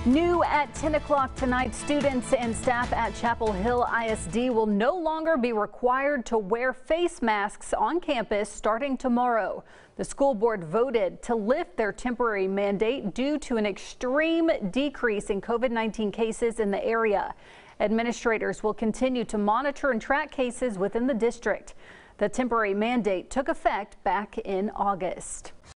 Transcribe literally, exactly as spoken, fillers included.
New at ten o'clock tonight, students and staff at Chapel Hill I S D will no longer be required to wear face masks on campus starting tomorrow. The school board voted to lift their temporary mandate due to an extreme decrease in COVID nineteen cases in the area. Administrators will continue to monitor and track cases within the district. The temporary mandate took effect back in August.